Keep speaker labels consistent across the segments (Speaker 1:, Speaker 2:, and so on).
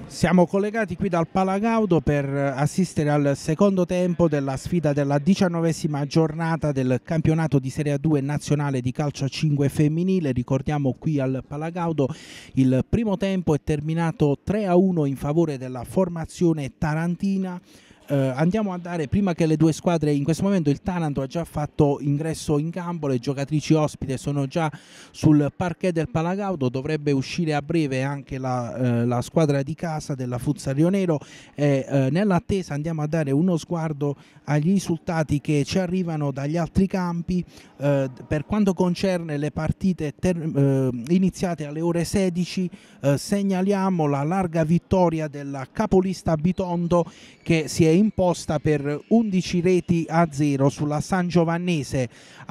Speaker 1: Siamo collegati qui dal Palagaudo per assistere al secondo tempo della sfida della 19ª giornata del campionato di Serie A2 nazionale di calcio a 5 femminile. Ricordiamo qui al Palagaudo il primo tempo è terminato 3-1 in favore della formazione tarantina. Andiamo a dare, prima che le due squadre, in questo momento il Taranto ha già fatto ingresso in campo, le giocatrici ospite sono già sul parquet del Palagaudo, dovrebbe uscire a breve anche la squadra di casa della Futsal Rionero e nell'attesa andiamo a dare uno sguardo agli risultati che ci arrivano dagli altri campi. Per quanto concerne le partite iniziate alle ore 16, segnaliamo la larga vittoria della capolista Bitondo che si è imposta per 11-0 sulla San Giovannese.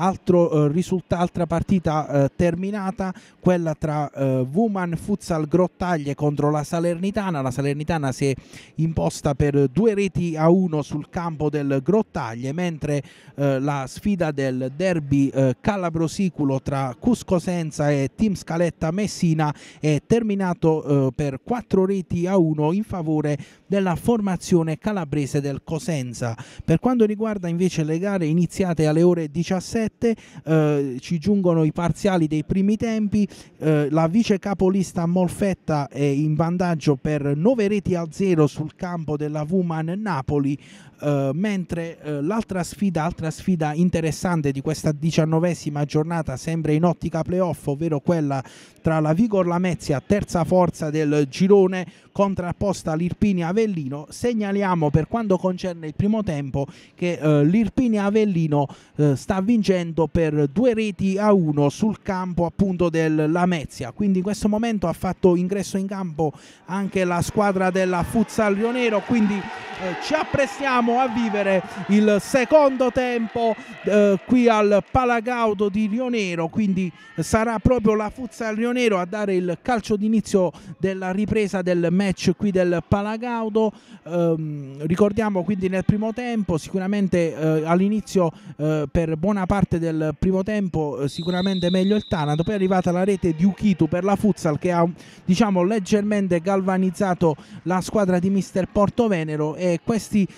Speaker 1: Altra partita terminata, quella tra Woman Futsal Grottaglie contro la Salernitana. La Salernitana si è imposta per 2-1 sul campo del Grottaglie, mentre la sfida del derby Calabro-Siculo tra Cuscosenza e Team Scaletta Messina è terminato per 4-1 in favore della formazione calabrese del Cosenza. Per quanto riguarda invece le gare iniziate alle ore 17, ci giungono i parziali dei primi tempi. La vice capolista Molfetta è in vantaggio per 9-0 sul campo della Woman Napoli, mentre altra sfida interessante di questa 19ª giornata, sempre in ottica playoff, ovvero quella tra la Vigor Lamezia, terza forza del girone, contrapposta all'Irpinia Avellino. Segnaliamo per quanto concerne il primo tempo che l'Irpinia Avellino sta vincendo per 2-1 sul campo appunto del Lamezia, quindi in questo momento ha fatto ingresso in campo anche la squadra della Futsal Rionero, quindi ci apprestiamo a vivere il secondo tempo qui al Palagaudo di Rionero, quindi sarà proprio la Futsal Rionero a dare il calcio d'inizio della ripresa del match qui del Palagaudo. Ricordiamo quindi nel primo tempo sicuramente all'inizio per buona parte del primo tempo sicuramente meglio il Taranto, poi è arrivata la rete di Ukitu per la Futsal che ha leggermente galvanizzato la squadra di mister Portovenero, e questo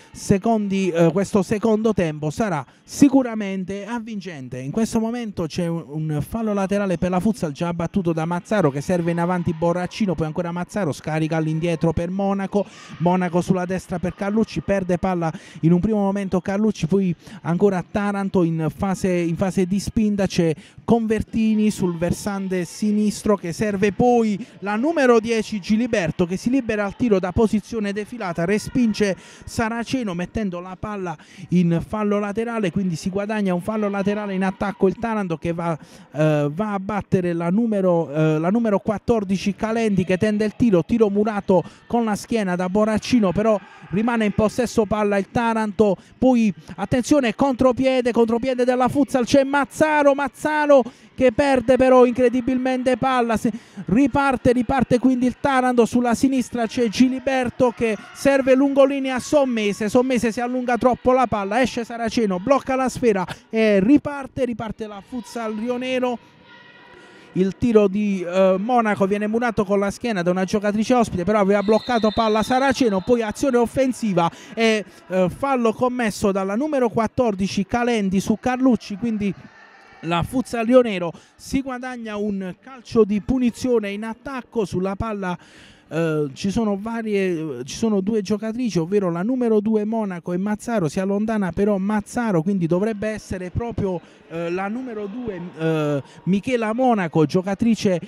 Speaker 1: secondo tempo sarà sicuramente avvincente. In questo momento c'è un fallo laterale per la Futsal già battuto da Mazzaro, che serve in avanti Borraccino, poi ancora Mazzaro, scarica all'indietro per Monaco sulla destra per Carlucci, perde palla in un primo momento Carlucci, poi ancora Taranto in fase di spinta, c'è Convertini sul versante sinistro che serve poi la numero 10 Giliberto, che si libera al tiro da posizione defilata, respinge Saraceno mettendo la palla in fallo laterale, quindi si guadagna un fallo laterale in attacco il Taranto, che va a battere la numero 14 Calendi, che tende il tiro murato con la schiena da Boraccino, però rimane in possesso palla il Taranto. Poi attenzione, contropiede della Futsal, c'è Mazzaro che perde però incredibilmente palla, riparte quindi il Taranto. Sulla sinistra c'è Giliberto che serve lungolinea a Sommese si allunga troppo la palla, esce Saraceno, blocca la sfera e riparte la Futsal Rionero. Il tiro di Monaco viene murato con la schiena da una giocatrice ospite, però aveva bloccato palla Saraceno, poi azione offensiva e fallo commesso dalla numero 14 Calendi su Carlucci, quindi la Futsal Rionero si guadagna un calcio di punizione in attacco. Sulla palla ci sono due giocatrici, ovvero la numero 2 Monaco e Mazzaro. Si allontana però Mazzaro, quindi dovrebbe essere proprio la numero 2 Michela Monaco, giocatrice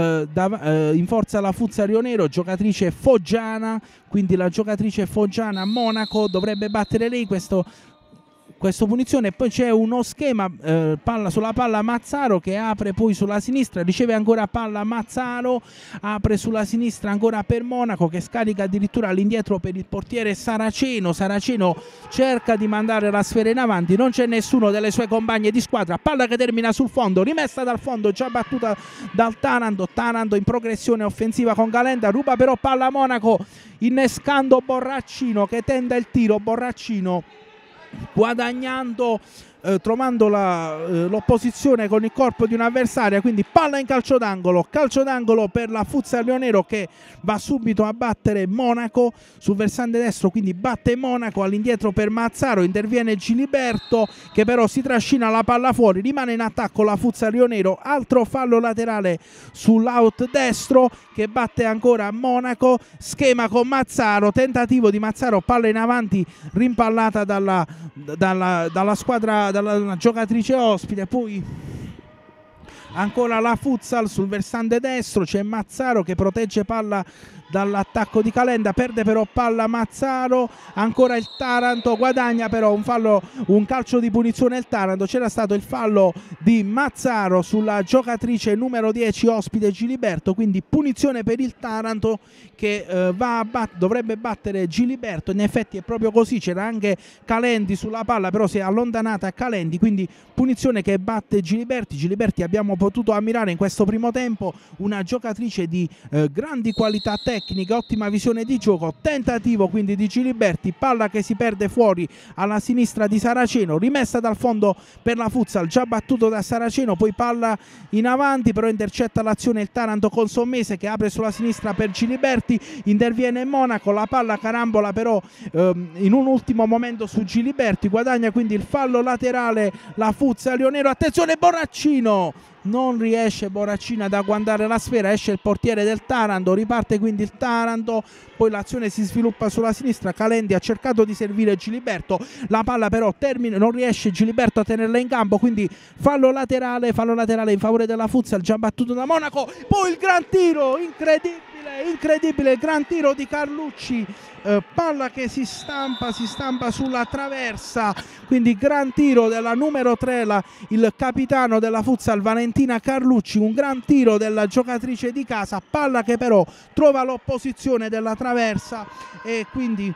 Speaker 1: in forza alla Futsal Rionero, giocatrice foggiana, quindi la giocatrice foggiana Monaco dovrebbe battere lei questo punizione. Poi c'è uno schema, sulla palla Mazzaro che apre poi sulla sinistra, riceve ancora palla Mazzaro, apre sulla sinistra ancora per Monaco che scarica addirittura all'indietro per il portiere Saraceno cerca di mandare la sfera in avanti, non c'è nessuno delle sue compagne di squadra, palla che termina sul fondo, rimessa dal fondo, già battuta dal Taranto in progressione offensiva con Galenda, ruba però palla Monaco innescando Borraccino che tenta il tiro, Borraccino guadagnando trovando l'opposizione con il corpo di un'avversaria, quindi palla in calcio d'angolo per la Futsal Rionero, che va subito a battere Monaco sul versante destro, quindi batte Monaco. All'indietro per Mazzaro, interviene Giliberto che però si trascina la palla fuori, rimane in attacco la Futsal Rionero, altro fallo laterale sull'out destro che batte ancora Monaco, schema con Mazzaro, tentativo di Mazzaro, palla in avanti rimpallata dalla squadra, dalla giocatrice ospite. Poi ancora la Futsal sul versante destro, c'è Mazzaro che protegge palla dall'attacco di Calenda, perde però palla Mazzaro, ancora il Taranto, guadagna però un calcio di punizione il Taranto. C'era stato il fallo di Mazzaro sulla giocatrice numero 10 ospite Giliberto, quindi punizione per il Taranto che dovrebbe battere Giliberto. In effetti è proprio così, c'era anche Calendi sulla palla, però si è allontanata a Calendi, quindi punizione che batte Giliberti. Abbiamo potuto ammirare in questo primo tempo una giocatrice di grandi qualità tecniche, ottima visione di gioco, tentativo quindi di Giliberti, palla che si perde fuori alla sinistra di Saraceno, rimessa dal fondo per la Futsal, già battuto da Saraceno, poi palla in avanti, però intercetta l'azione il Taranto con Sommese che apre sulla sinistra per Giliberti, interviene Monaco, la palla carambola però in un ultimo momento su Giliberti, guadagna quindi il fallo laterale la Futsal Rionero. Attenzione Borraccino, non riesce Borraccino ad agguantare la sfera, esce il portiere del Taranto, riparte quindi il Taranto, poi l'azione si sviluppa sulla sinistra, Calendi ha cercato di servire Giliberto, la palla però non riesce Giliberto a tenerla in campo, quindi fallo laterale in favore della Futsal, già battuto da Monaco. Poi il gran tiro, incredibile il gran tiro di Carlucci, palla che si stampa sulla traversa, quindi gran tiro della numero 3, il capitano della Futsal Valentina Carlucci, un gran tiro della giocatrice di casa, palla che però trova l'opposizione della traversa e quindi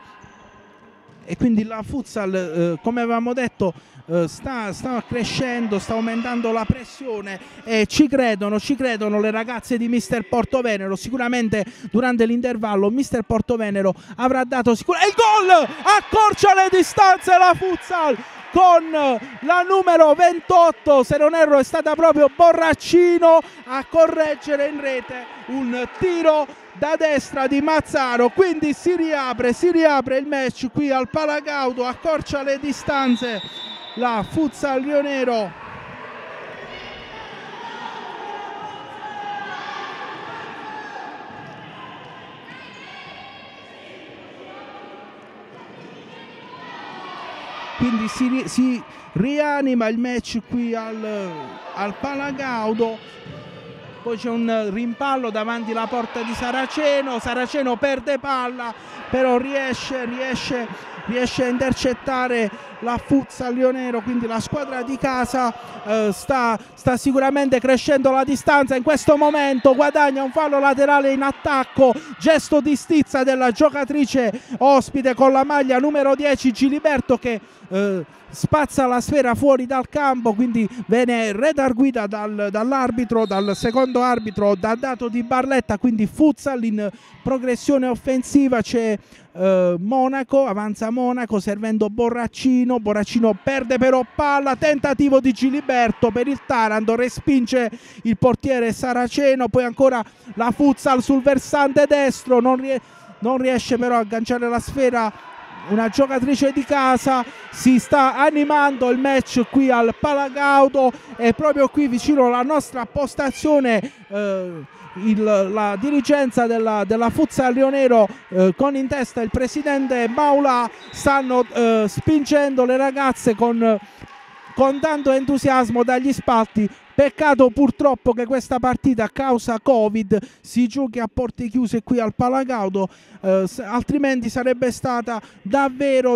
Speaker 1: la Futsal come avevamo detto sta crescendo, sta aumentando la pressione e ci credono le ragazze di Mister Portovenero. Sicuramente durante l'intervallo Mister Portovenero avrà dato il gol, accorcia le distanze la Futsal con la numero 28, se non erro è stata proprio Borraccino a correggere in rete un tiro da destra di Mazzaro, quindi si riapre il match qui al Palagaudo, accorcia le distanze la Futsal Rionero. Quindi si rianima il match qui al Palagaudo. Poi c'è un rimpallo davanti alla porta di Saraceno perde palla, però riesce a intercettare la Futsal Rionero, quindi la squadra di casa sta sicuramente crescendo la distanza. In questo momento guadagna un fallo laterale in attacco, gesto di stizza della giocatrice ospite con la maglia numero 10 Giliberto che spazza la sfera fuori dal campo, quindi viene redarguita dall'arbitro, dal secondo arbitro, da dato di Barletta, quindi Futsal in progressione offensiva. C'è Monaco, avanza Monaco servendo Borraccino perde però palla, tentativo di Giliberto per il Taranto, respinge il portiere Saraceno, poi ancora la Futsal sul versante destro, non riesce però a agganciare la sfera una giocatrice di casa. Si sta animando il match qui al Palagaudo e proprio qui vicino alla nostra postazione la dirigenza della Futsal Rionero con in testa il presidente Maula stanno spingendo le ragazze con tanto entusiasmo dagli spalti. Peccato purtroppo che questa partita a causa Covid si giochi a porte chiuse qui al Palagaudo, altrimenti sarebbe stata davvero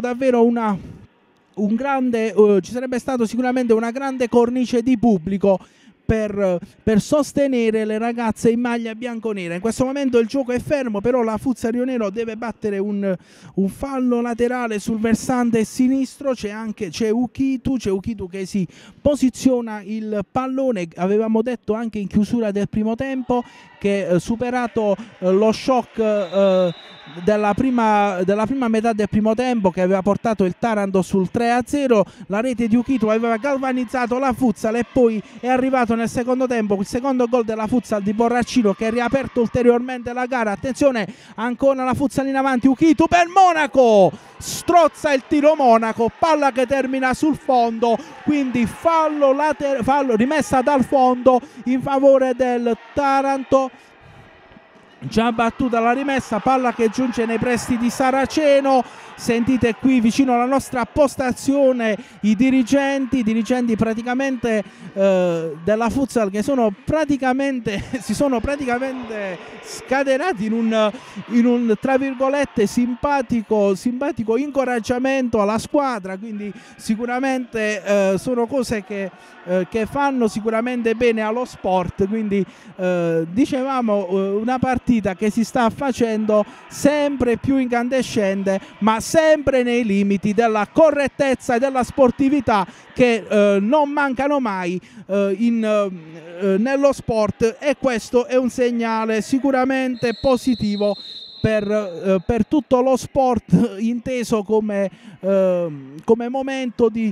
Speaker 1: ci sarebbe stato sicuramente una grande cornice di pubblico per sostenere le ragazze in maglia bianconera. In questo momento il gioco è fermo, però la Futsal Rionero deve battere un fallo laterale sul versante sinistro. C'è Ukitu che si posiziona il pallone. Avevamo detto anche in chiusura del primo tempo che superato lo shock della prima metà del primo tempo, che aveva portato il Taranto sul 3-0, la rete di Ukitu aveva galvanizzato la Futsal e poi è arrivato nel secondo tempo il secondo gol della Futsal di Borraccino, che ha riaperto ulteriormente la gara. Attenzione, ancora la Futsal in avanti, Ukitu per Monaco, strozza il tiro Monaco, palla che termina sul fondo, quindi fallo rimessa dal fondo in favore del Taranto. Già battuta la rimessa, palla che giunge nei pressi di Saraceno. Sentite qui vicino alla nostra postazione i dirigenti praticamente della Futsal, che si sono praticamente scatenati in un tra virgolette simpatico incoraggiamento alla squadra, quindi sicuramente sono cose che fanno sicuramente bene allo sport. Quindi dicevamo una partita che si sta facendo sempre più incandescente, ma sempre nei limiti della correttezza e della sportività che non mancano mai nello sport, e questo è un segnale sicuramente positivo per tutto lo sport, inteso come momento di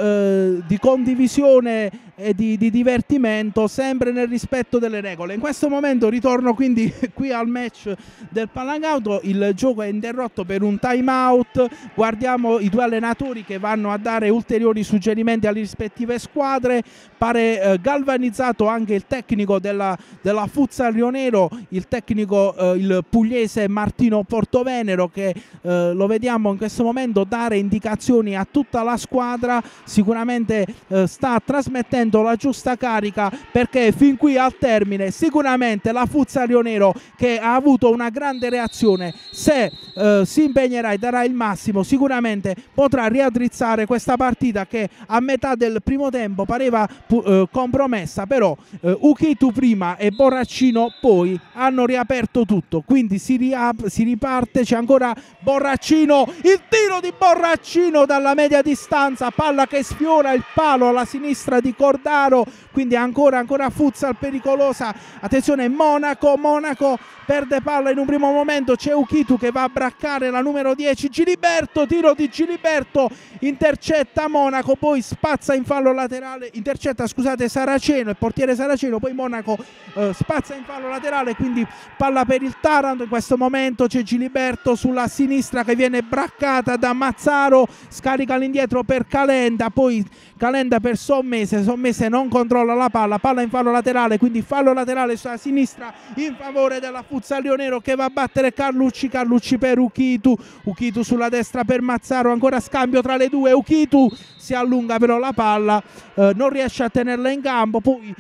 Speaker 1: condivisione e di divertimento, sempre nel rispetto delle regole. In questo momento ritorno quindi qui al match del Palagaudo, il gioco è interrotto per un time out, guardiamo i due allenatori che vanno a dare ulteriori suggerimenti alle rispettive squadre. Pare galvanizzato anche il tecnico della Futsal Rionero, il tecnico il pugliese Martino Portovenero, che lo vediamo in questo momento dare indicazioni a tutta la squadra. Sicuramente sta trasmettendo la giusta carica, perché fin qui al termine sicuramente la Futsal Rionero, che ha avuto una grande reazione, se si impegnerà e darà il massimo, sicuramente potrà riaddrizzare questa partita che a metà del primo tempo pareva compromessa, però Ukitu prima e Borraccino poi hanno riaperto tutto, quindi si riparte. C'è ancora Borraccino, il tiro di Borraccino dalla media distanza, palla che sfiora il palo alla sinistra di Cordaro, quindi ancora Futsal pericolosa. Attenzione, Monaco perde palla in un primo momento, c'è Ukitu che va a braccare la numero 10 Giliberto, tiro di Giliberto, intercetta Monaco, poi spazza in fallo laterale, intercetta scusate Saraceno, il portiere Saraceno, poi Monaco spazza in fallo laterale, quindi palla per il Taranto. In questo momento c'è Giliberto sulla sinistra che viene braccata da Mazzaro, scarica all'indietro per Calenda, poi Calenda per Sommese non controlla la palla in fallo laterale, quindi fallo laterale sulla sinistra in favore della Futsal Rionero, che va a battere Carlucci per Ukitu sulla destra per Mazzaro, ancora scambio tra le due, Ukitu si allunga però la palla, non riesce a tenerla in campo, poi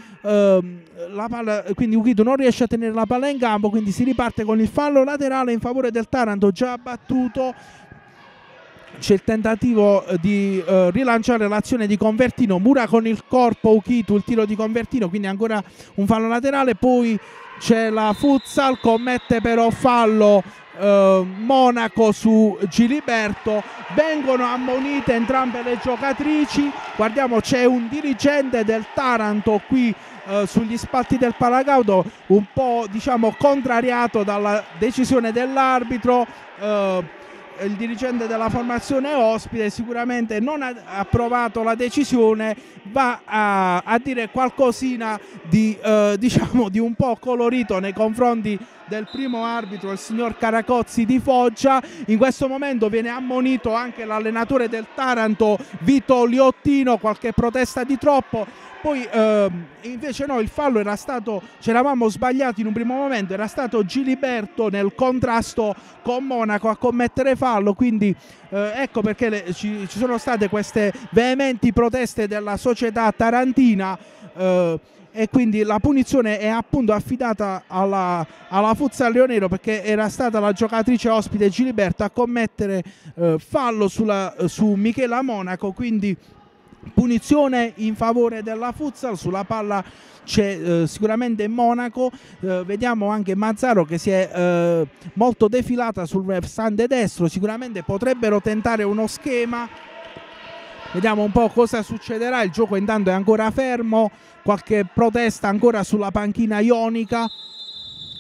Speaker 1: quindi Ukitu non riesce a tenere la palla in campo, quindi si riparte con il fallo laterale in favore del Taranto già battuto. C'è il tentativo di rilanciare l'azione di Convertino, mura con il corpo Ukitu il tiro di Convertino, quindi ancora un fallo laterale. Poi c'è la Futsal, commette però fallo Monaco su Giliberto, vengono ammonite entrambe le giocatrici. Guardiamo, c'è un dirigente del Taranto qui sugli spalti del Palagaudo, un po' diciamo contrariato dalla decisione dell'arbitro. Il dirigente della formazione ospite sicuramente non ha approvato la decisione, va a dire qualcosina di diciamo di un po' colorito nei confronti del primo arbitro, il signor Caracozzi di Foggia. In questo momento viene ammonito anche l'allenatore del Taranto Vito Liottino, qualche protesta di troppo. Poi invece no, il fallo era stato, ci eravamo sbagliati in un primo momento, era stato Giliberto nel contrasto con Monaco a commettere fallo, quindi ecco perché ci sono state queste veementi proteste della società tarantina, e quindi la punizione è appunto affidata alla Futsal Rionero, perché era stata la giocatrice ospite Giliberto a commettere fallo su Michela Monaco, quindi punizione in favore della Futsal. Sulla palla c'è sicuramente Monaco, vediamo anche Mazzaro che si è molto defilata sul versante destro, sicuramente potrebbero tentare uno schema, vediamo un po' cosa succederà. Il gioco intanto è ancora fermo, qualche protesta ancora sulla panchina ionica.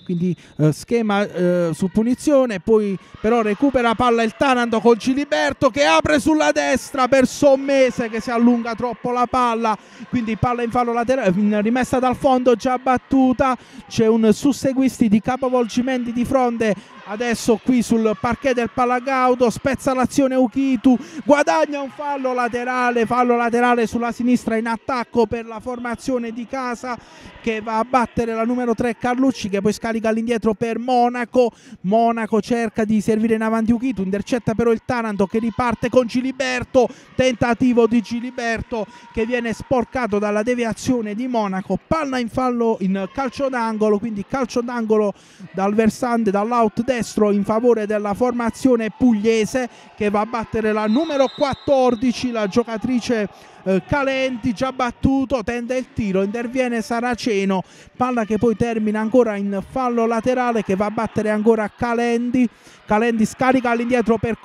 Speaker 1: quindi schema su punizione, poi però recupera palla il Taranto con Giliberto che apre sulla destra per Sommese che si allunga troppo la palla, quindi palla in fallo laterale, rimessa dal fondo già battuta, c'è un susseguisti di capovolgimenti di fronte adesso qui sul parquet del Palagaudo, spezza l'azione Ukitu, guadagna un fallo laterale sulla sinistra in attacco per la formazione di casa che va a battere la numero 3 Carlucci che poi scarica all'indietro per Monaco. Monaco cerca di servire in avanti Ukitu, intercetta però il Taranto che riparte con Giliberto, tentativo di Giliberto che viene sporcato dalla deviazione di Monaco, palla in fallo in calcio d'angolo, quindi calcio d'angolo dal versante, dall'out destro in favore della formazione pugliese che va a battere la numero 14, la giocatrice Calenti, già battuto, tenta il tiro, interviene Saraceno, palla che poi termina ancora in fallo laterale che va a battere ancora Calenti scarica all'indietro per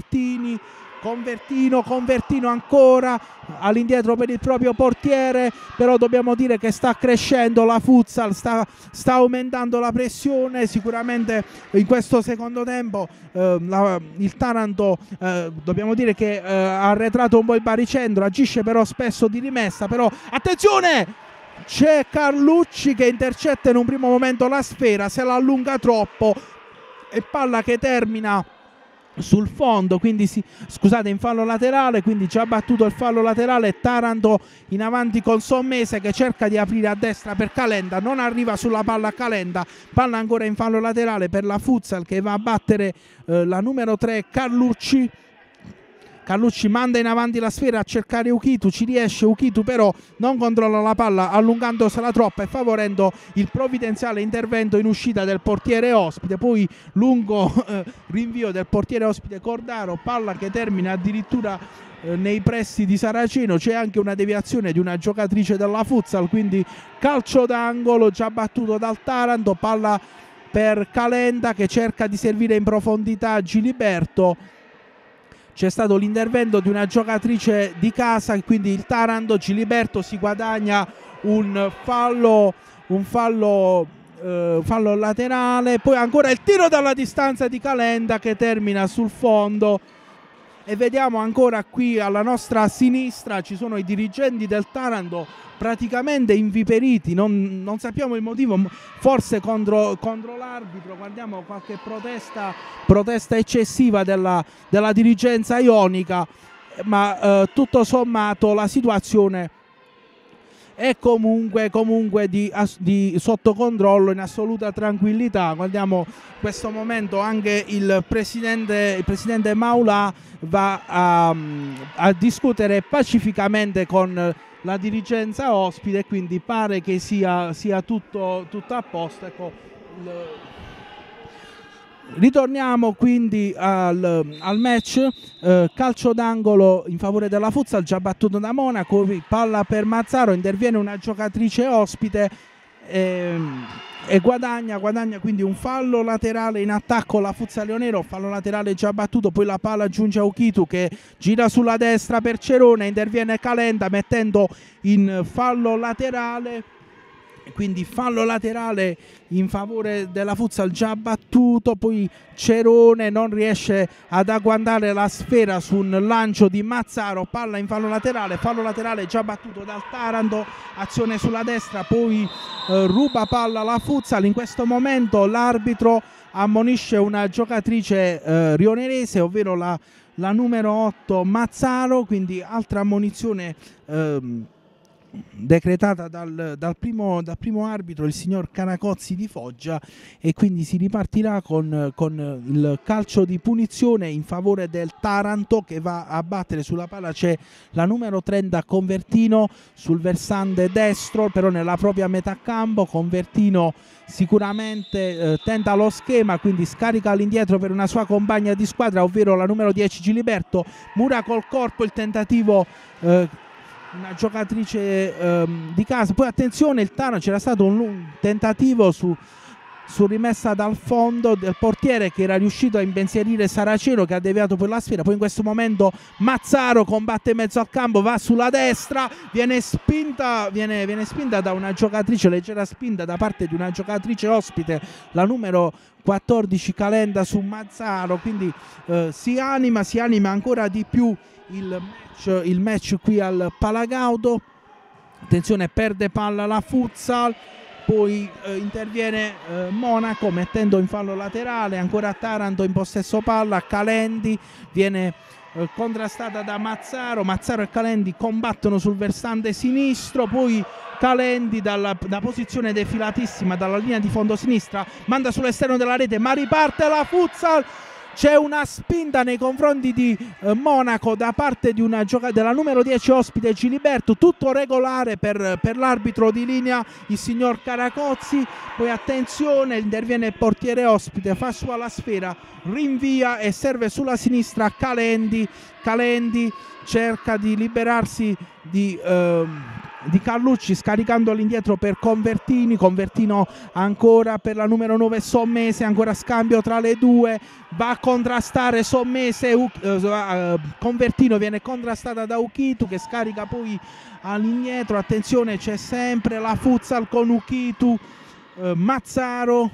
Speaker 1: Convertino ancora all'indietro per il proprio portiere, però dobbiamo dire che sta crescendo la futsal, sta aumentando la pressione, sicuramente in questo secondo tempo il Taranto dobbiamo dire che ha arretrato un po' il baricentro, agisce però spesso di rimessa, però attenzione! C'è Carlucci che intercetta in un primo momento la sfera, se la allunga troppo e palla che termina sul fondo, quindi scusate, in fallo laterale, quindi già battuto il fallo laterale, Taranto in avanti con Sommese che cerca di aprire a destra per Calenda, non arriva sulla palla Calenda, palla ancora in fallo laterale per la futsal che va a battere la numero 3 Carlucci manda in avanti la sfera a cercare Ukitu, ci riesce Ukitu però non controlla la palla allungandosela troppo e favorendo il provvidenziale intervento in uscita del portiere ospite, poi lungo rinvio del portiere ospite Cordaro, palla che termina addirittura nei pressi di Saraceno, c'è anche una deviazione di una giocatrice della futsal, quindi calcio d'angolo già battuto dal Taranto, palla per Calenda che cerca di servire in profondità Giliberto. C'è stato l'intervento di una giocatrice di casa, quindi il Taranto, Giliberto si guadagna un fallo laterale, poi ancora il tiro dalla distanza di Calenda che termina sul fondo e vediamo ancora qui alla nostra sinistra ci sono i dirigenti del Taranto praticamente inviperiti, non sappiamo il motivo, forse contro l'arbitro, guardiamo qualche protesta eccessiva della dirigenza ionica, ma tutto sommato la situazione è comunque sotto controllo, in assoluta tranquillità. Guardiamo in questo momento anche il presidente Maulà va a discutere pacificamente con la dirigenza ospite, quindi pare che sia tutto a posto. Ecco, ritorniamo quindi al match, calcio d'angolo in favore della futsal già battuto da Monaco, palla per Mazzaro, interviene una giocatrice ospite e guadagna quindi un fallo laterale in attacco la futsal leonero, fallo laterale già battuto, poi la palla giunge a Ukitu che gira sulla destra per Cerone, interviene Calenda mettendo in fallo laterale, quindi fallo laterale in favore della futsal già battuto, poi Cerone non riesce ad agguantare la sfera su un lancio di Mazzaro, palla in fallo laterale già battuto dal Taranto, azione sulla destra, poi ruba palla la futsal. In questo momento l'arbitro ammonisce una giocatrice rionerese, ovvero la numero 8 Mazzaro, quindi altra ammonizione decretata dal primo arbitro, il signor Canacozzi di Foggia, e quindi si ripartirà con il calcio di punizione in favore del Taranto che va a battere sulla palla. C'è la numero 30 Convertino sul versante destro, però nella propria metà campo. Convertino sicuramente tenta lo schema, quindi scarica all'indietro per una sua compagna di squadra, ovvero la numero 10 Giliberto, mura col corpo il tentativo, una giocatrice di casa. Poi attenzione, il Taranto, c'era stato un tentativo su rimessa dal fondo del portiere che era riuscito a impensierire Saraceno, che ha deviato per la sfera. Poi in questo momento Mazzaro combatte in mezzo al campo, va sulla destra, viene spinta da una giocatrice, leggera spinta da parte di una giocatrice ospite, la numero 14 Calenda su Mazzaro, quindi si anima ancora di più il match qui al Palagaudo. Attenzione, perde palla la Futsal, poi interviene Monaco mettendo in fallo laterale, ancora Taranto in possesso palla, Calendi viene contrastata da Mazzaro e Calendi combattono sul versante sinistro, poi Calendi da posizione defilatissima dalla linea di fondo sinistra manda sull'esterno della rete, ma riparte la Futsal. C'è una spinta nei confronti di Monaco da parte di della numero 10 ospite Giliberto, tutto regolare per l'arbitro di linea, il signor Caracozzi. Poi attenzione, interviene il portiere ospite, fa sua la sfera, rinvia e serve sulla sinistra Calendi cerca di liberarsi di Carlucci scaricando all'indietro per Convertino ancora per la numero 9 Sommese, ancora scambio tra le due, va a contrastare Sommese, Convertino viene contrastata da Ukitu che scarica poi all'indietro. Attenzione, c'è sempre la Futsal con Ukitu, Mazzaro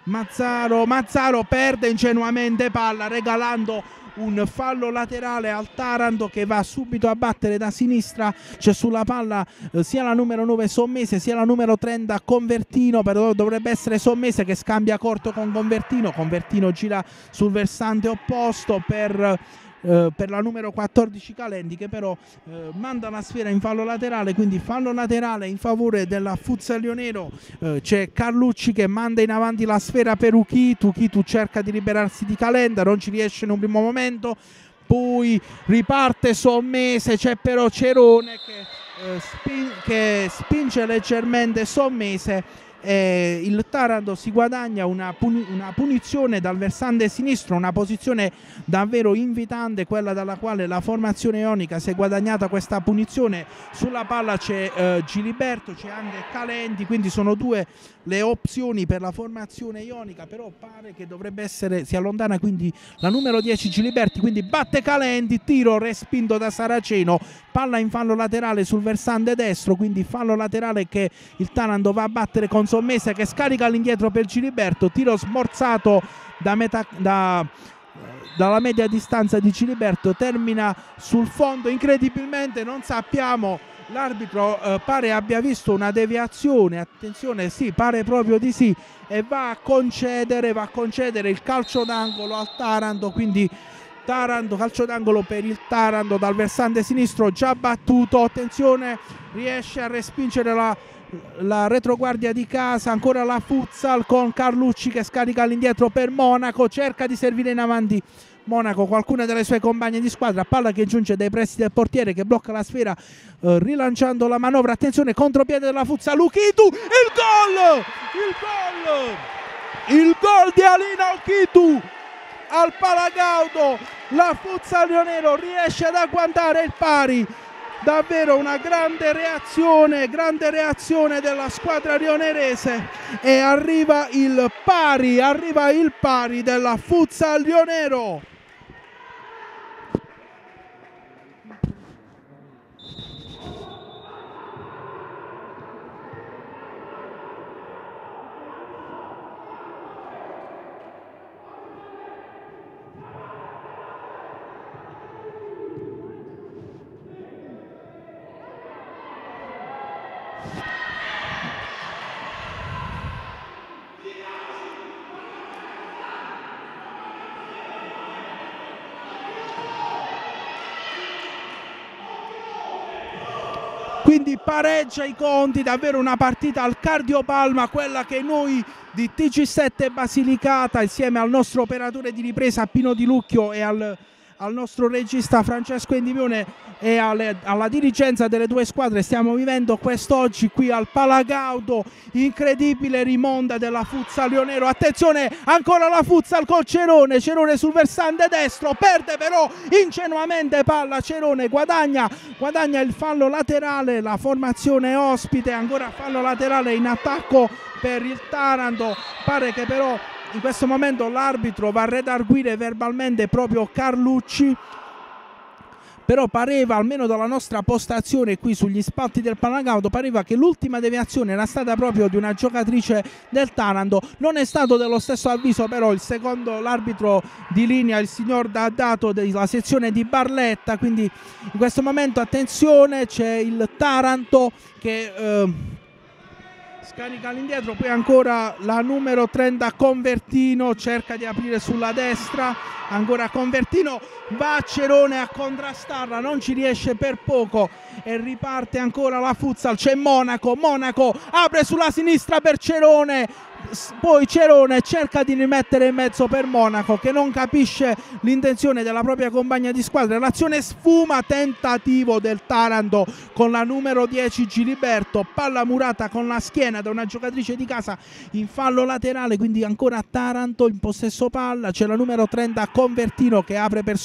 Speaker 1: perde ingenuamente palla regalando un fallo laterale al Taranto che va subito a battere da sinistra. C'è sulla palla sia la numero 9 Sommese sia la numero 30 Convertino, però dovrebbe essere Sommese che scambia corto con Convertino gira sul versante opposto per la numero 14 Calendi, che però manda la sfera in fallo laterale, quindi fallo laterale in favore della Futsal Lionero. C'è Carlucci che manda in avanti la sfera per Ukitu cerca di liberarsi di Calenda, non ci riesce in un primo momento, poi riparte Sommese, c'è però Cerone che spinge leggermente Sommese. Il Taranto si guadagna una punizione dal versante sinistro, una posizione davvero invitante, quella dalla quale la formazione ionica si è guadagnata questa punizione. Sulla palla c'è Giliberto, c'è anche Calendi, quindi sono due le opzioni per la formazione ionica, però pare che dovrebbe essere, si allontana quindi la numero 10 Giliberti, quindi batte Calendi, tiro respinto da Saraceno, palla in fallo laterale sul versante destro, quindi fallo laterale che il Taranto va a battere con Sommese che scarica all'indietro per Giliberto, tiro smorzato dalla media distanza di Giliberto, termina sul fondo. Incredibilmente non sappiamo, l'arbitro pare abbia visto una deviazione, attenzione, sì, pare proprio di sì, e va a concedere il calcio d'angolo al Taranto, quindi calcio d'angolo per il Taranto dal versante sinistro già battuto. Attenzione, riesce a respingere la retroguardia di casa, ancora la Futsal con Carlucci che scarica all'indietro per Monaco, cerca di servire in avanti Monaco qualcuna delle sue compagne di squadra, palla che giunge dai pressi del portiere che blocca la sfera rilanciando la manovra. Attenzione, contropiede della Futsal, Ukitu, il gol di Alina Ukitu al Palagaudo. La Futsal Lionero riesce ad agguantare il pari, davvero una grande reazione della squadra rionerese, e arriva il pari della Futsal Lionero. Quindi pareggia i conti, davvero una partita al cardiopalma, quella che noi di TG7 Basilicata, insieme al nostro operatore di ripresa Pino Di Lucchio e al al nostro regista Francesco Endimione e alla dirigenza delle due squadre. Stiamo vivendo quest'oggi qui al Palagaudo, incredibile rimonta della Futsal Lionero. Attenzione, ancora la Futsal col Cerone sul versante destro, perde però ingenuamente palla, Cerone guadagna il fallo laterale, la formazione ospite, ancora fallo laterale in attacco per il Taranto. Pare che però in questo momento l'arbitro va a redarguire verbalmente proprio Carlucci, però pareva, almeno dalla nostra postazione qui sugli spalti del Palagaudo, pareva che l'ultima deviazione era stata proprio di una giocatrice del Taranto. Non è stato dello stesso avviso però l'arbitro di linea, il signor D'Addato della sezione di Barletta, quindi in questo momento attenzione, c'è il Taranto che scarica all'indietro, poi ancora la numero 30 Convertino, cerca di aprire sulla destra, ancora Convertino, va Cerone a contrastarla, non ci riesce per poco e riparte ancora la Futsal. C'è Monaco apre sulla sinistra per Cerone, poi Cerone cerca di rimettere in mezzo per Monaco che non capisce l'intenzione della propria compagna di squadra. L'azione sfuma, tentativo del Taranto con la numero 10 Giliberto, palla murata con la schiena da una giocatrice di casa in fallo laterale, quindi ancora Taranto in possesso palla. C'è la numero 30 Convertino che apre per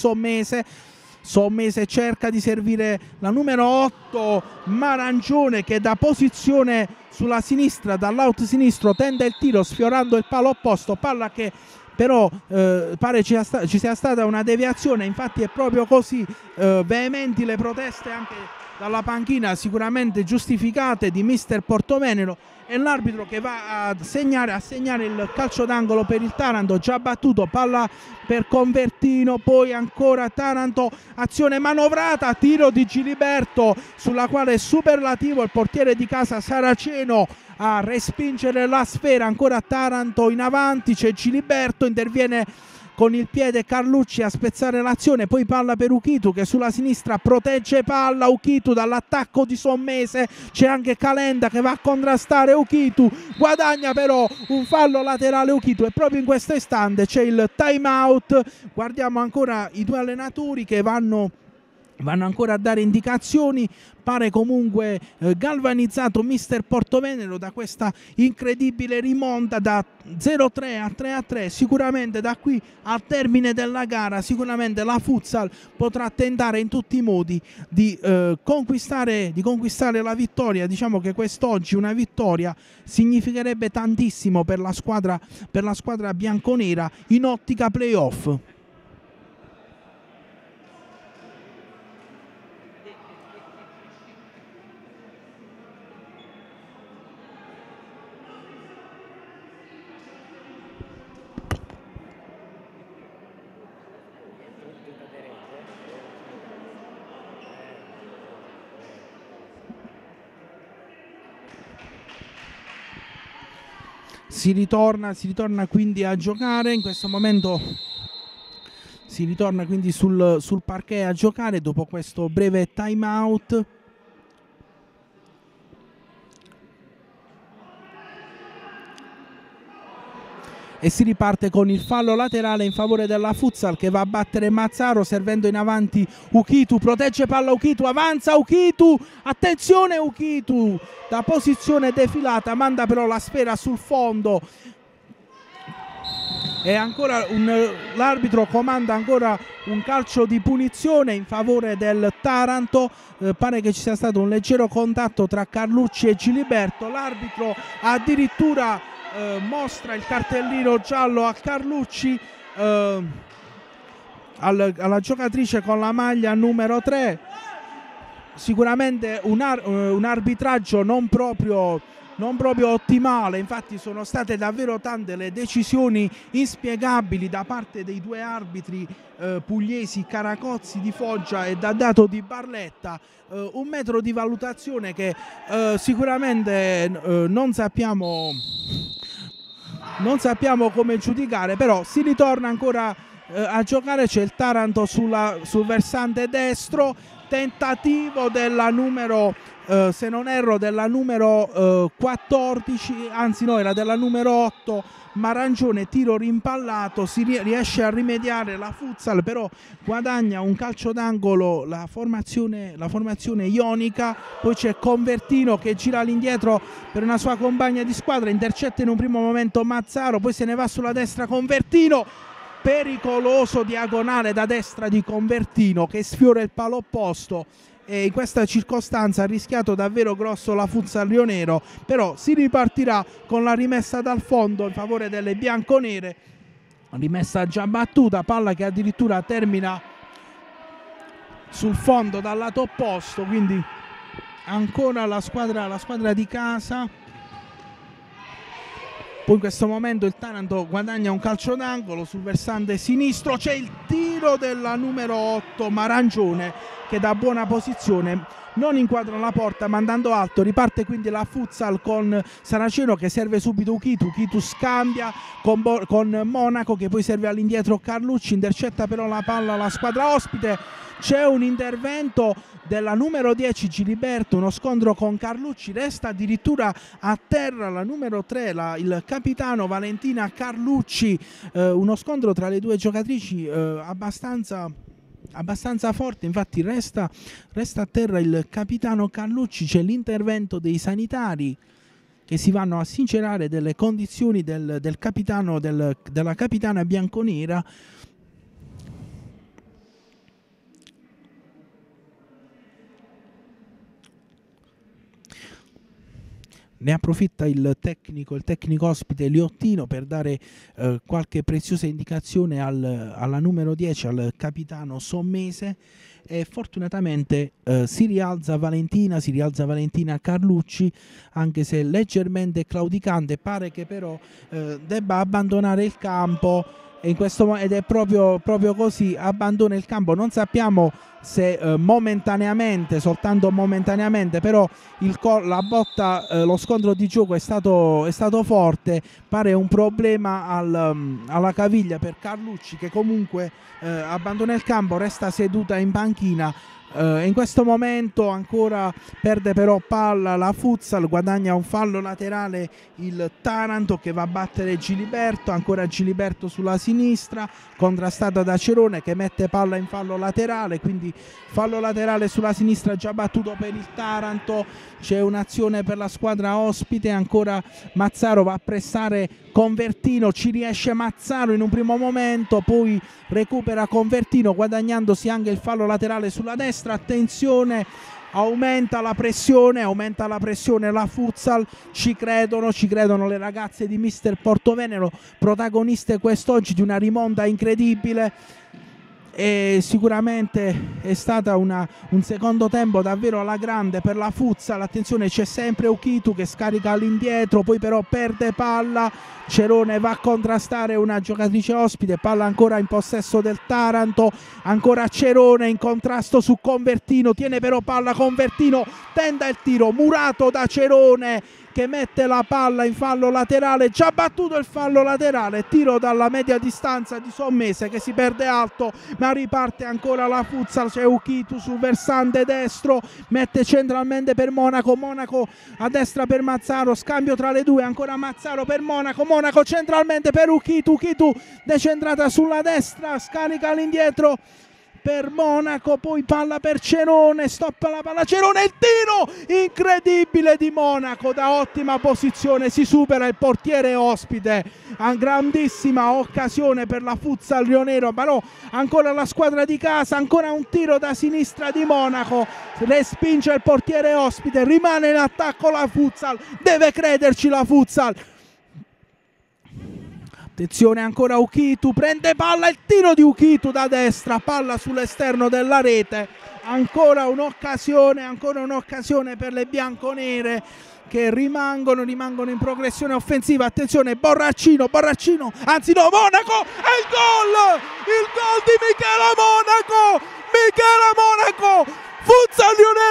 Speaker 1: Sommese cerca di servire la numero 8 Marangione che da posizione sulla sinistra, dall'out sinistro, tende il tiro sfiorando il palo opposto, palla che però pare ci sia stata una deviazione, infatti è proprio così. Veementi le proteste anche dalla panchina, sicuramente giustificate, di mister Portovenero, e l'arbitro che va a segnare il calcio d'angolo per il Taranto, già battuto, palla per Convertino, poi ancora Taranto, azione manovrata, tiro di Giliberto sulla quale è superlativo il portiere di casa Saraceno a respingere la sfera. Ancora Taranto in avanti, c'è Giliberto, interviene con il piede Carlucci a spezzare l'azione, poi palla per Ukitu che sulla sinistra protegge palla, Ukitu dall'attacco di Sommese, c'è anche Calenda che va a contrastare Ukitu, guadagna però un fallo laterale Ukitu e proprio in questo istante c'è il time out. Guardiamo ancora i due allenatori che vanno ancora a dare indicazioni. Pare comunque galvanizzato mister Portovenero da questa incredibile rimonta da 0-3 a 3-3. Sicuramente da qui al termine della gara sicuramente la Futsal potrà tentare in tutti i modi di conquistare la vittoria. Diciamo che quest'oggi una vittoria significherebbe tantissimo per la squadra bianconera in ottica playoff. Si ritorna quindi a giocare, in questo momento si ritorna quindi sul parquet a giocare dopo questo breve time out. E si riparte con il fallo laterale in favore della Futsal che va a battere Mazzaro servendo in avanti Ukitu, protegge palla Ukitu, avanza Ukitu, attenzione Ukitu da posizione defilata, manda però la sfera sul fondo e ancora l'arbitro comanda ancora un calcio di punizione in favore del Taranto. Pare che ci sia stato un leggero contatto tra Carlucci e Giliberto, l'arbitro addirittura mostra il cartellino giallo a Carlucci, alla giocatrice con la maglia numero 3. Sicuramente un arbitraggio non proprio ottimale, infatti sono state davvero tante le decisioni inspiegabili da parte dei due arbitri pugliesi, Caracozzi di Foggia e D'Addato di Barletta. Un metro di valutazione che sicuramente non sappiamo come giudicare, però si ritorna ancora a giocare. C'è il Taranto sul versante destro, tentativo della numero se non erro della numero 14, anzi no, era della numero 8 Marangione, tiro rimpallato, si riesce a rimediare la Futsal, però guadagna un calcio d'angolo la formazione ionica. Poi c'è Convertino che gira all'indietro per una sua compagna di squadra, intercetta in un primo momento Mazzaro, poi se ne va sulla destra Convertino, pericoloso diagonale da destra di Convertino che sfiora il palo opposto. E in questa circostanza ha rischiato davvero grosso la Futsal Rionero, però si ripartirà con la rimessa dal fondo in favore delle bianconere, rimessa già battuta, palla che addirittura termina sul fondo dal lato opposto, quindi ancora la squadra di casa. Poi in questo momento il Taranto guadagna un calcio d'angolo sul versante sinistro, c'è il tiro della numero 8 Marangione che da buona posizione non inquadra la porta mandando alto. Riparte quindi la Futsal con Saraceno che serve subito Ukitu, Ukitu scambia con Monaco che poi serve all'indietro Carlucci, intercetta però la palla la squadra ospite. C'è un intervento della numero 10 Giliberto, uno scontro con Carlucci, resta addirittura a terra la numero 3, il capitano Valentina Carlucci, uno scontro tra le due giocatrici abbastanza forte, infatti resta a terra il capitano Carlucci. C'è l'intervento dei sanitari che si vanno a sincerare delle condizioni del capitano, della capitana bianconera. Ne approfitta il tecnico ospite Liottino per dare qualche preziosa indicazione alla numero 10, al capitano Sommese, e fortunatamente si rialza Valentina Carlucci, anche se leggermente claudicante, pare che però debba abbandonare il campo. E ed è proprio così, abbandona il campo. Non sappiamo se momentaneamente, soltanto momentaneamente, però la botta, lo scontro di gioco è stato forte. Pare un problema alla caviglia per Carlucci, che comunque abbandona il campo, resta seduta in panchina. In questo momento ancora perde però palla la Futsal, guadagna un fallo laterale il Taranto che va a battere Giliberto, ancora Giliberto sulla sinistra, contrastata da Cerone che mette palla in fallo laterale, quindi fallo laterale sulla sinistra già battuto per il Taranto. C'è un'azione per la squadra ospite, ancora Mazzaro va a pressare Convertino, ci riesce Mazzaro in un primo momento, poi recupera Convertino guadagnandosi anche il fallo laterale sulla destra. Attenzione, aumenta la pressione la Futsal, ci credono le ragazze di Mister Portovenere, protagoniste quest'oggi di una rimonta incredibile. E sicuramente è stata un secondo tempo davvero alla grande per la Futsal. Attenzione, c'è sempre Ukitu che scarica all'indietro, poi però perde palla, Cerone va a contrastare una giocatrice ospite, palla ancora in possesso del Taranto, ancora Cerone in contrasto su Convertino, tiene però palla Convertino, tenta il tiro, murato da Cerone che mette la palla in fallo laterale, già battuto il fallo laterale, tiro dalla media distanza di Sommese che si perde alto, ma riparte ancora la Futsal. C'è Ukitu sul versante destro, mette centralmente per Monaco a destra per Mazzaro, scambio tra le due, ancora Mazzaro per Monaco centralmente per Ukitu decentrata sulla destra, scarica all'indietro per Monaco, poi palla per Cerone, stoppa la palla Cerone, il tiro incredibile di Monaco da ottima posizione, si supera il portiere ospite, a grandissima occasione per la Futsal Rionero, però ancora la squadra di casa, ancora un tiro da sinistra di Monaco, respinge il portiere ospite, rimane in attacco la Futsal, deve crederci la Futsal. Attenzione ancora Ukitu, prende palla, il tiro di Ukitu da destra, palla sull'esterno della rete, ancora un'occasione per le bianconere che rimangono in progressione offensiva. Attenzione Borraccino, anzi no, Monaco, è il gol di Michela Monaco, Futsal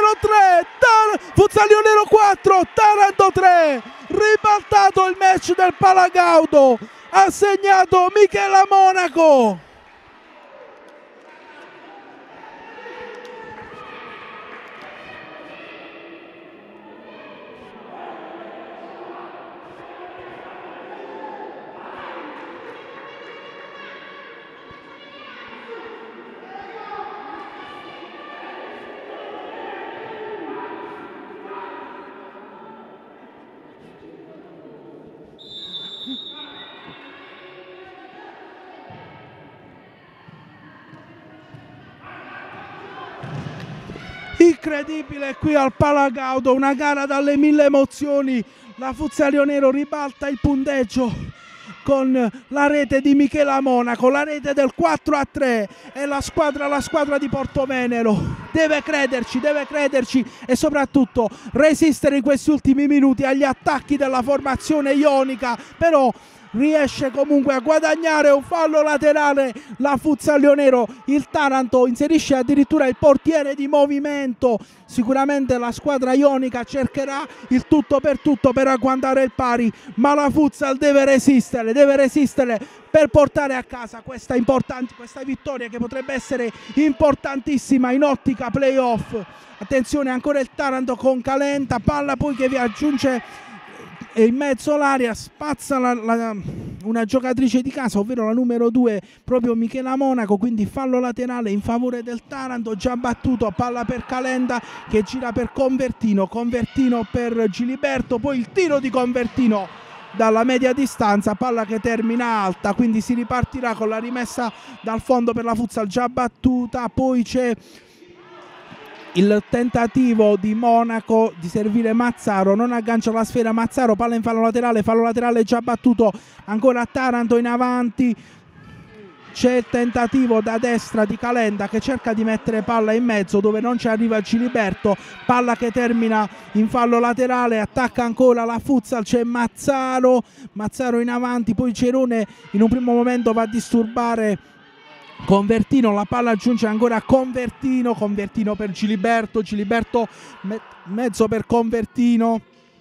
Speaker 1: Rionero 4, Taranto 3, ribaltato il match del Palagaudo, ha segnato Michela Monaco. incredibile qui al Palagaudo, una gara dalle 1000 emozioni. La Futsal Rionero ribalta il punteggio con la rete di Michela Monaco, la rete del 4-3, e la squadra di Portovenero deve crederci e soprattutto resistere in questi ultimi minuti agli attacchi della formazione ionica, però riesce comunque a guadagnare un fallo laterale la Futsal Rionero. Il Taranto inserisce addirittura il portiere di movimento. Sicuramente la squadra ionica cercherà il tutto per agguantare il pari, ma la Futsal deve resistere per portare a casa questa vittoria che potrebbe essere importantissima in ottica playoff. Attenzione, ancora il Taranto con Calenta, palla poi che vi aggiunge in mezzo l'area, spazza una giocatrice di casa, ovvero la numero 2, proprio Michela Monaco, quindi fallo laterale in favore del Taranto, già battuto, palla per Calenda che gira per Convertino per Giliberto, poi il tiro di Convertino dalla media distanza, palla che termina alta, quindi si ripartirà con la rimessa dal fondo per la Futsal già battuta. Poi c'è il tentativo di Monaco di servire Mazzaro, non aggancia la sfera Mazzaro, palla in fallo laterale già battuto, ancora Taranto in avanti. C'è il tentativo da destra di Calenda che cerca di mettere palla in mezzo dove non ci arriva Giliberto, palla che termina in fallo laterale, attacca ancora la Futsal, c'è Mazzaro in avanti, poi Cerone in un primo momento va a disturbare Convertino, la palla giunge ancora a Convertino per Giliberto mezzo per Convertino,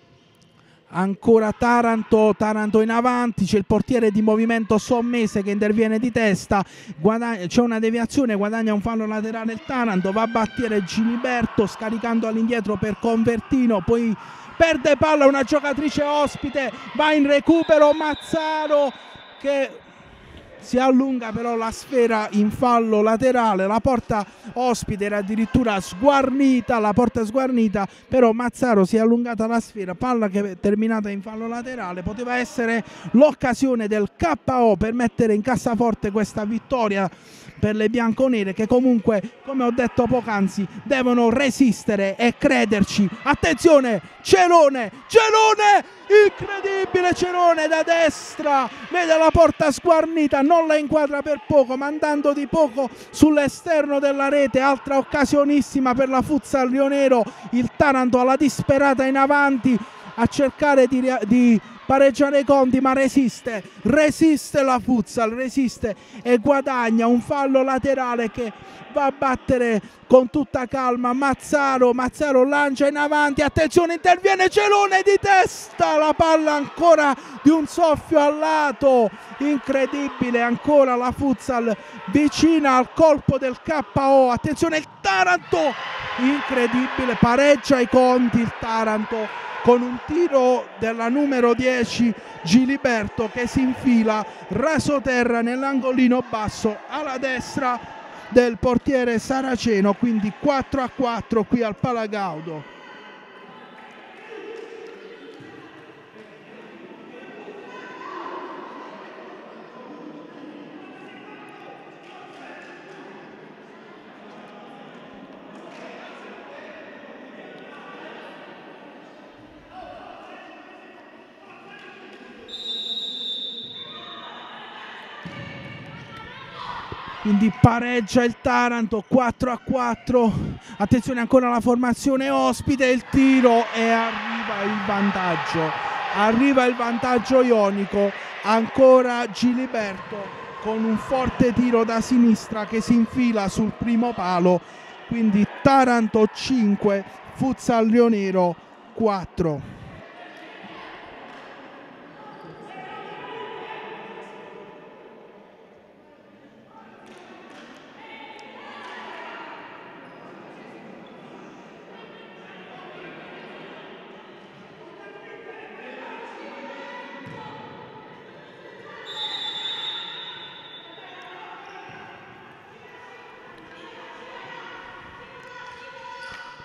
Speaker 1: ancora Taranto in avanti, c'è il portiere di movimento Sommese che interviene di testa, c'è una deviazione, guadagna un fallo laterale il Taranto, va a battere Giliberto scaricando all'indietro per Convertino, poi perde palla una giocatrice ospite, va in recupero Mazzaro che si allunga però la sfera in fallo laterale, la porta ospite era addirittura sguarnita, però Mazzaro si è allungata la sfera, palla che è terminata in fallo laterale, poteva essere l'occasione del KO per mettere in cassaforte questa vittoria per le bianconere che comunque, come ho detto poc'anzi, devono resistere e crederci. Attenzione, Cerone, incredibile Cerone da destra, vede la porta sguarnita, non la inquadra per poco, mandando di poco sull'esterno della rete, altra occasionissima per la Futsal Rionero, il Taranto alla disperata in avanti a cercare di pareggiare i conti, ma resiste la Futsal, e guadagna un fallo laterale che va a battere con tutta calma Mazzaro lancia in avanti, attenzione, interviene Celone di testa, la palla ancora di un soffio al lato, incredibile, ancora la Futsal vicina al colpo del KO, attenzione il Taranto, incredibile, pareggia i conti il Taranto con un tiro della numero 10 Giliberto che si infila rasoterra nell'angolino basso alla destra del portiere saraceno, quindi 4-4 qui al Palagaudo. Quindi pareggia il Taranto 4-4, attenzione ancora alla formazione ospite, il tiro e arriva il vantaggio ionico, ancora Giliberto con un forte tiro da sinistra che si infila sul primo palo, quindi Taranto 5, Futsal Rionero 4.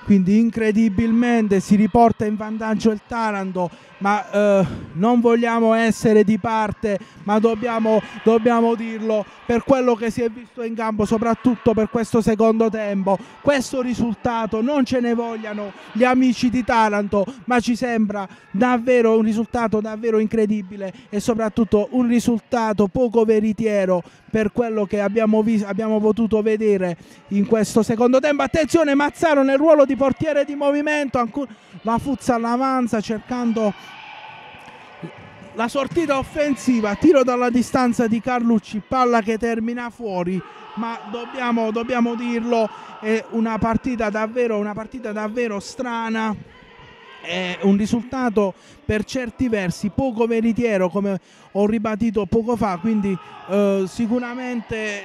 Speaker 1: quindi incredibilmente si riporta in vantaggio il Taranto, ma non vogliamo essere di parte, ma dobbiamo dirlo per quello che si è visto in campo, soprattutto per questo secondo tempo. Questo risultato non ce ne vogliano gli amici di Taranto, ma ci sembra davvero un risultato davvero incredibile e soprattutto un risultato poco veritiero per quello che abbiamo potuto vedere in questo secondo tempo. Attenzione, Mazzaro nel ruolo di portiere di movimento, la Futsal avanza cercando la sortita offensiva, tiro dalla distanza di Carlucci, palla che termina fuori, ma dobbiamo dirlo, è una partita davvero strana. È un risultato per certi versi poco veritiero, come ho ribadito poco fa, quindi sicuramente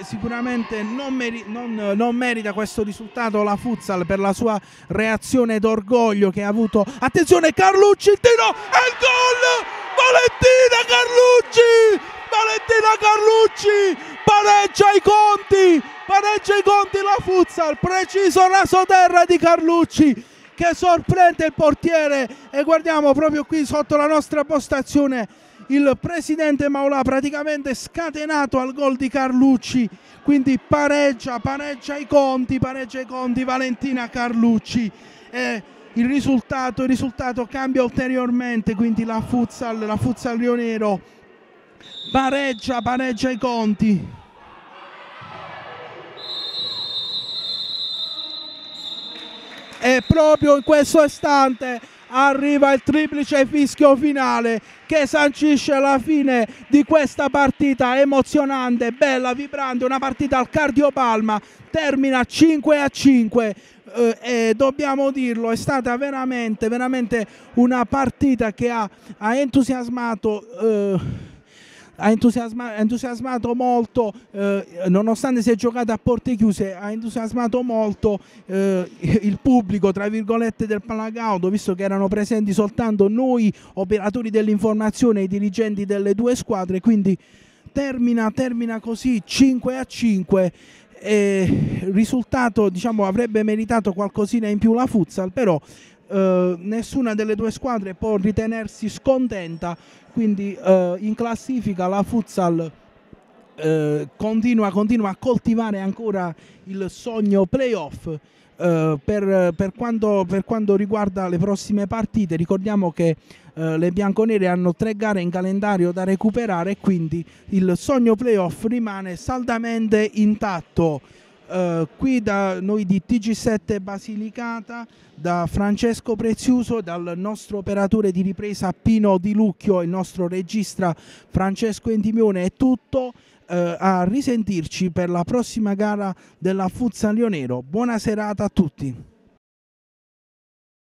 Speaker 1: non merita questo risultato la Futsal per la sua reazione d'orgoglio che ha avuto. Attenzione, Carlucci, il tiro e il gol! Valentina Carlucci pareggia i conti la Futsal, preciso rasoterra di Carlucci che sorprende il portiere, e guardiamo proprio qui sotto la nostra postazione il presidente Maulà praticamente scatenato al gol di Carlucci, quindi pareggia i conti Valentina Carlucci. Il risultato cambia ulteriormente, quindi la Futsal Rionero pareggia i conti. E proprio in questo istante arriva il triplice fischio finale che sancisce la fine di questa partita emozionante, bella, vibrante, una partita al Cardiopalma, termina 5-5 e dobbiamo dirlo, è stata veramente una partita che ha entusiasmato molto, nonostante si è giocata a porte chiuse, ha entusiasmato molto il pubblico, tra virgolette, del Palagaudo, visto che erano presenti soltanto noi operatori dell'informazione e i dirigenti delle due squadre, quindi termina così 5-5. Il risultato, diciamo, avrebbe meritato qualcosina in più la Futsal, però nessuna delle due squadre può ritenersi scontenta, quindi in classifica la Futsal continua a coltivare ancora il sogno playoff. Per quanto riguarda le prossime partite, ricordiamo che le bianconere hanno 3 gare in calendario da recuperare e quindi il sogno playoff rimane saldamente intatto. Qui da noi di TG7 Basilicata, da Francesco Preziuso, dal nostro operatore di ripresa Pino Di Lucchio e il nostro regista Francesco Endimione è tutto. A risentirci per la prossima gara della Futsal Rionero. Buona serata a tutti.